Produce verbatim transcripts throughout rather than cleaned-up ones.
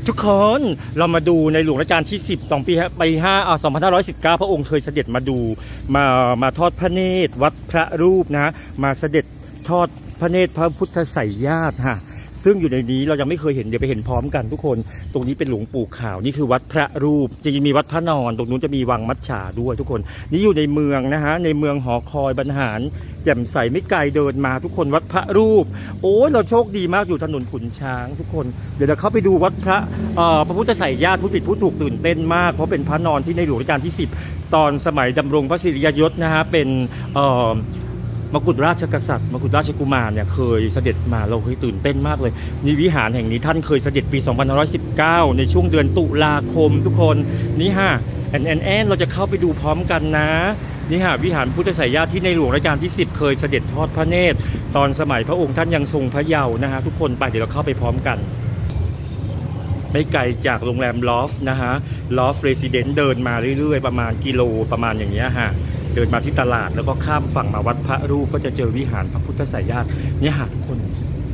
ทุกคนเรามาดูในหลวงรัชกาลที่สิบสองปีปีห้าอ่าสองพันห้าร้อยสิบเก้าพระองค์เคยเสด็จมาดูมามาทอดพระเนตรวัดพระรูปนะมาเสด็จทอดพระเนตรพระพุทธไสยญาติฮะซึ่งอยู่ในนี้เรายังไม่เคยเห็นเดี๋ยวไปเห็นพร้อมกันทุกคนตรงนี้เป็นหลวงปู่ขาวนี่คือวัดพระรูปจริงๆมีวัดพระนอนตรงนู้นจะมีวังมัจฉาด้วยทุกคนนี่อยู่ในเมืองนะฮะในเมืองหอคอยบรรหารแจ่มใสไม่ไกลเดินมาทุกคนวัดพระรูปโอ้ยเราโชคดีมากอยู่ถนนขุนช้างทุกคนเดี๋ยวเราเข้าไปดูวัดพระพระพุทธไสยญาติผู้ผิดผู้ถูกตื่นเต้นมากเพราะเป็นพระนอนที่ในหลวงรัชกาลที่สิบตอนสมัยดำรงพระสิริยยศนะฮะเป็นมกุฎราชกษัตริย์มกุฎราชกุมารเนี่ยเคยเสด็จมาเราเคยตื่นเต้นมากเลยนี่วิหารแห่งนี้ท่านเคยเสด็จปีสองพันห้าร้อยสิบเก้าในช่วงเดือนตุลาคมทุกคนนี่ฮะแอนแอนแอนเราจะเข้าไปดูพร้อมกันนะนี่ฮะวิหารพุทธไสยญาติที่ในหลวงรัชกาลที่สิบเคยเสด็จทอดพระเนตรตอนสมัยพระองค์ท่านยังทรงพระเยาว์นะฮะทุกคนไปเดี๋ยวเราเข้าไปพร้อมกันไม่ไกลจากโรงแรมลอฟนะฮะลอฟเรซิเดนซ์เดินมาเรื่อยๆประมาณกิโลประมาณอย่างเงี้ยฮะเดินมาที่ตลาดแล้วก็ข้ามฝั่งมาวัดพระรูปก็จะเจอวิหารพระพุทธไสยญาติเนี่ยฮะทุกคน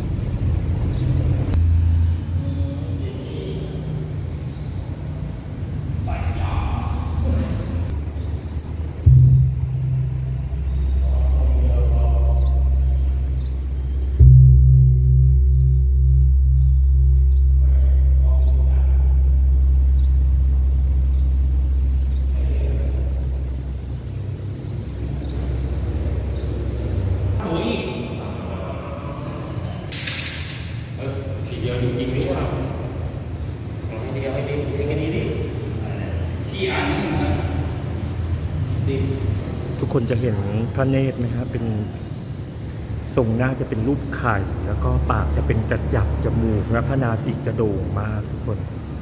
ทุกคนจะเห็นพระเนตรไหมครับเป็นทรงหน้าจะเป็นรูปไข่แล้วก็ปากจะเป็นกระจับจมูกและพระนาสิกจะโด่งมากทุกคน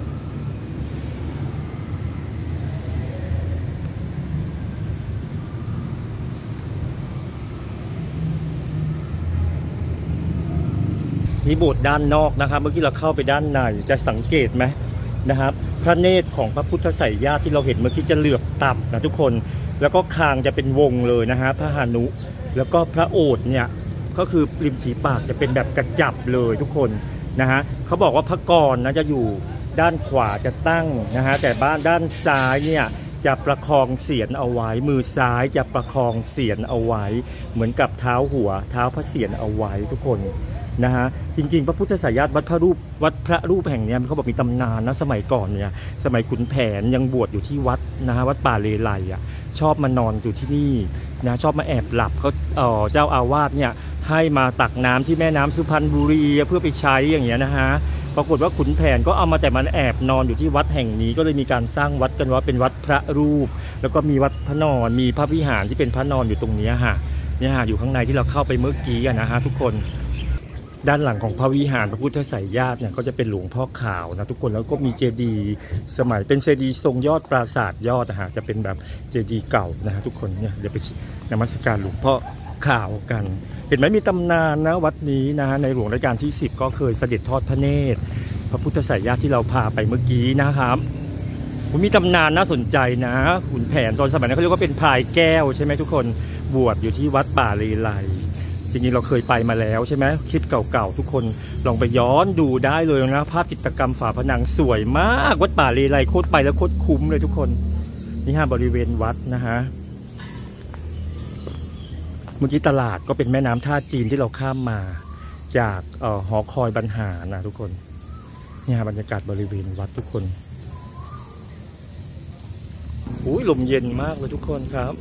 นี่โบสถ์ด้านนอกนะครับเมื่อกี้เราเข้าไปด้านในจะสังเกตไหมนะครับพระเนตรของพระพุทธไสยญาติที่เราเห็นเมื่อกี้จะเหลือบต่ำนะทุกคนแล้วก็คางจะเป็นวงเลยนะฮะพระหานุแล้วก็พระโอษฐ์เนี่ยก็คือริมฝีปากจะเป็นแบบกระจับเลยทุกคนนะฮะเขาบอกว่าพระกรนะจะอยู่ด้านขวาจะตั้งนะฮะแต่บ้านด้านซ้ายเนี่ยจะประคองเสียรเอาไว้มือซ้ายจะประคองเสียรเอาไว้เหมือนกับเท้าหัวเท้าพระเสียรเอาไว้ทุกคนนะฮะจริงๆพระพุทธไสยญาติวัดพระรูปวัดพระรูปแห่งนี้เขาบอกมีตำนานนะสมัยก่อนเนี่ยสมัยขุนแผนยังบวชอยู่ที่วัดนะฮะวัดป่าเลไลอ่ะชอบมานอนอยู่ที่นี่นะชอบมาแอบหลับเขาเอ่อเจ้าอาวาสเนี่ยให้มาตักน้ำที่แม่น้ำสุพรรณบุรีเพื่อไปใช้อย่างเงี้ยนะฮะปรากฏว่าขุนแผนก็เอามาแต่มันแอบนอนอยู่ที่วัดแห่งนี้ก็เลยมีการสร้างวัดกันว่าเป็นวัดพระรูปแล้วก็มีวัดพระนอนมีพระวิหารที่เป็นพระนอนอยู่ตรงนี้ฮะเนี่ยฮะอยู่ข้างในที่เราเข้าไปเมื่อกี้นะฮะทุกคนด้านหลังของพระวิหารพระพุทธไสยญาติเนี่ยก็จะเป็นหลวงพ่อขาวนะทุกคนแล้วก็มีเจดีย์สมัยเป็นเจดีย์ทรงยอดปราสาทยอดนะฮะจะเป็นแบบเจดีย์เก่านะฮะทุกคนเนี่ยเดี๋ยวไปนมัสการหลวงพ่อขาวกันเห็นไหมมีตำนานนะวัดนี้นะฮะในหลวงรัชกาลที่สิบก็เคยเสด็จทอดพระเนตรพระพุทธไสยญาติที่เราพาไปเมื่อกี้นะครับมีตำนานน่าสนใจนะขุนแผนตอนสมัยนั้นเขาเรียกว่าเป็นพลายแก้วใช่ไหมทุกคนบวชอยู่ที่วัดป่าเลไลจริงๆเราเคยไปมาแล้วใช่ไหมคลิปเก่าๆทุกคนลองไปย้อนดูได้เลยนะภาพจิตรกรรมฝาผนังสวยมากวัดป่าเลไลโคตรไปแล้วโคตรคุ้มเลยทุกคนนี่ฮะบริเวณวัดนะฮะเมื่อกี้ตลาดก็เป็นแม่น้ำท่าจีนที่เราข้ามมาจากเอ่อหอคอยบรรหารนะทุกคนนี่ฮะบรรยากาศบริเวณวัดทุกคนอุ้ยลมเย็นมากเลยทุกคนครับ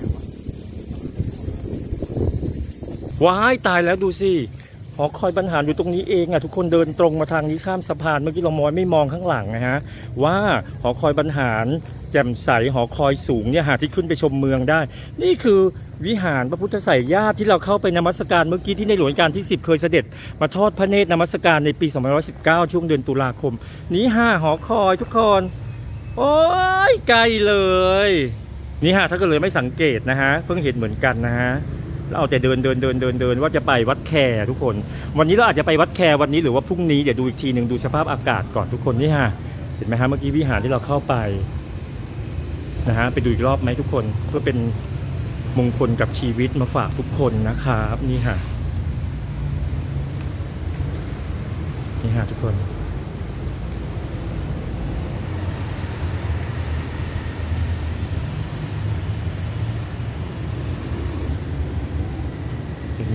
ว้ายตายแล้วดูสิหอคอยบรรหารอยู่ตรงนี้เองอ่ะทุกคนเดินตรงมาทางนี้ข้ามสะพานเมื่อกี้เรามองไม่มองข้างหลังนะฮะว่าหอคอยบรรหารแจ่มใสหอคอยสูงเนี่ยหาที่ขึ้นไปชมเมืองได้นี่คือวิหารพระพุทธไสยญาติที่เราเข้าไปนมัสการเมื่อกี้ที่ในหลวงรัชกาลที่สิบเคยเสด็จมาทอดพระเนตรนมัสการในปีสองพันห้าร้อยสิบเก้าช่วงเดือนตุลาคมนี้ห้าหอคอยทุกคนโอ้ยไกลเลยนี่ฮะถ้าเกิดเลยไม่สังเกตนะฮะเพิ่งเห็นเหมือนกันนะฮะเราเอาแต่เดินเดินเดินเดินเดินว่าจะไปวัดแคทุกคนวันนี้เราอาจจะไปวัดแควันนี้หรือว่าพรุ่งนี้เดี๋ยวดูอีกทีหนึ่งดูสภาพอากาศก่อนทุกคนนี่ฮะเห็นไหมฮะเมื่อกี้วิหารที่เราเข้าไปนะฮะไปดูอีกรอบไหมทุกคนเพื่อเป็นมงคลกับชีวิตมาฝากทุกคนนะครับนี่ฮะนี่ฮะทุกคน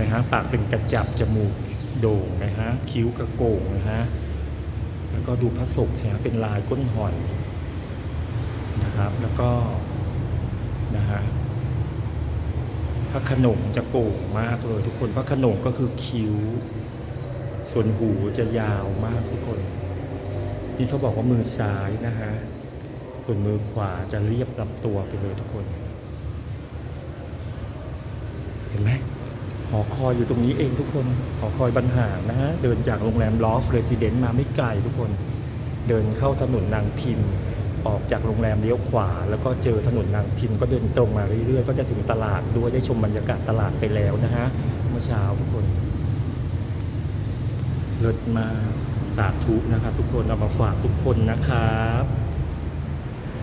มฮะปากเป็นกระจับจมูกโด่งนะฮะคิ้วกระโก่งนะฮะแล้วก็ดูพระศกใช่ไหมเป็นลายก้นหอยนะครับแล้วก็นะฮะพระโขนงจะโก่งมากเลยทุกคนพระโขนงก็คือคิ้วส่วนหูจะยาวมากทุกคนนี่เขาบอกว่ามือซ้ายนะฮะส่วนมือขวาจะเรียบลำตัวไปเลยทุกคนเห็นไหมหอคอยอยู่ตรงนี้เองทุกคนหอคอยบรรหารนะฮะเดินจากโรงแรมลอฟเรสซิเดนต์มาไม่ไกลทุกคนเดินเข้าถนนนางพิมพ์ออกจากโรงแรมเลี้ยวขวาแล้วก็เจอถนนนางพิมพ์ก็เดินตรงมาเรื่อยๆก็จะถึงตลาดด้วยได้ชมบรรยากาศตลาดไปแล้วนะฮะเมื่อเช้าทุกคนเลิศมากสาธุนะครับทุกคนเอามาฝากทุกคนนะครับ